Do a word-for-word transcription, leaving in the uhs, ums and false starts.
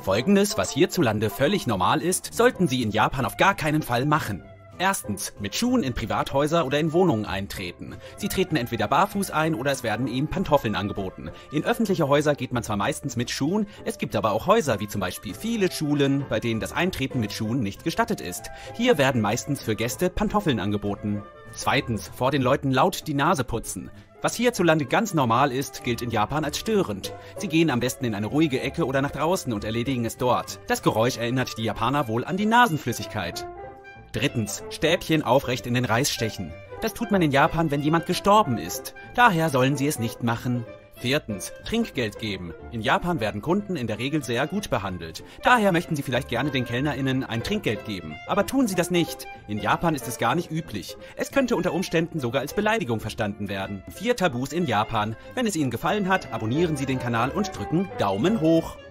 Folgendes, was hierzulande völlig normal ist, sollten Sie in Japan auf gar keinen Fall machen. Erstens, mit Schuhen in Privathäuser oder in Wohnungen eintreten. Sie treten entweder barfuß ein oder es werden Ihnen Pantoffeln angeboten. In öffentliche Häuser geht man zwar meistens mit Schuhen, es gibt aber auch Häuser wie zum Beispiel viele Schulen, bei denen das Eintreten mit Schuhen nicht gestattet ist. Hier werden meistens für Gäste Pantoffeln angeboten. Zweitens, vor den Leuten laut die Nase putzen. Was hierzulande ganz normal ist, gilt in Japan als störend. Sie gehen am besten in eine ruhige Ecke oder nach draußen und erledigen es dort. Das Geräusch erinnert die Japaner wohl an die Nasenflüssigkeit. Drittens, Stäbchen aufrecht in den Reis stechen. Das tut man in Japan, wenn jemand gestorben ist. Daher sollen Sie es nicht machen. Viertens, Trinkgeld geben. In Japan werden Kunden in der Regel sehr gut behandelt. Daher möchten Sie vielleicht gerne den KellnerInnen ein Trinkgeld geben. Aber tun Sie das nicht. In Japan ist es gar nicht üblich. Es könnte unter Umständen sogar als Beleidigung verstanden werden. Vier Tabus in Japan. Wenn es Ihnen gefallen hat, abonnieren Sie den Kanal und drücken Daumen hoch.